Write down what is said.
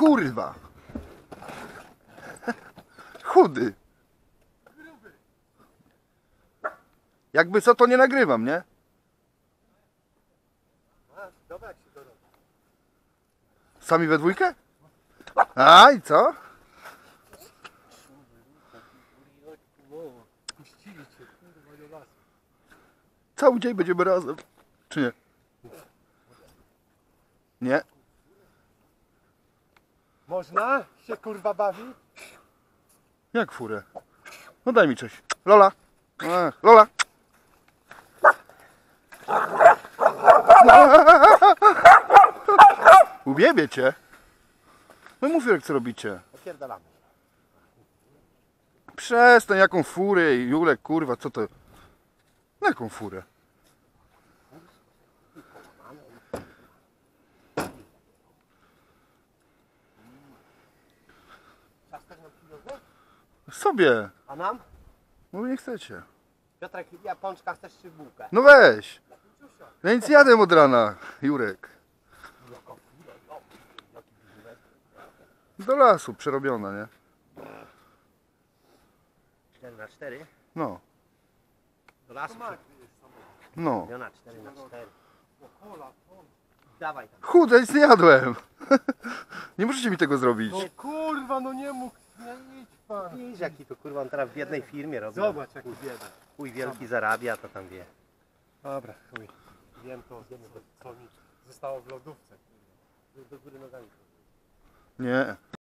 kurwa. Chudy. Jakby co, to nie nagrywam, nie? Dobra, jak się to robi. Sami we dwójkę? A i co? Puścili cię, kurwa, do lasu. Cały dzień będziemy razem. Czy nie? Nie? Można się kurwa bawi? Jak furę? No daj mi coś. Lola. Lola. Uwielbię cię. No mów, jak co robicie. Opierdalamy. Przestań, jaką furę, Julek, kurwa, co to? Jaką furę? Sobie. A nam? No nie chcecie. Piotrek, ja pączka chcesz czy bułkę? No weź. Ja nic nie jadłem od rana, Jurek. Do lasu przerobiona, nie? 4x4? No. Do lasu. No. Na 4x4. Dawaj tam. Chude, nic nie jadłem. Nie możecie mi tego zrobić. No kurwa, no nie mógł, nie idź pan. Widzisz jaki to kurwa on teraz w jednej firmie robi. Zobacz jaki bieda. Chuj wielki zarabia, to tam wie. Dobra, chuj. Wiem to, co mi zostało w lodówce. Do góry nogami. Nie.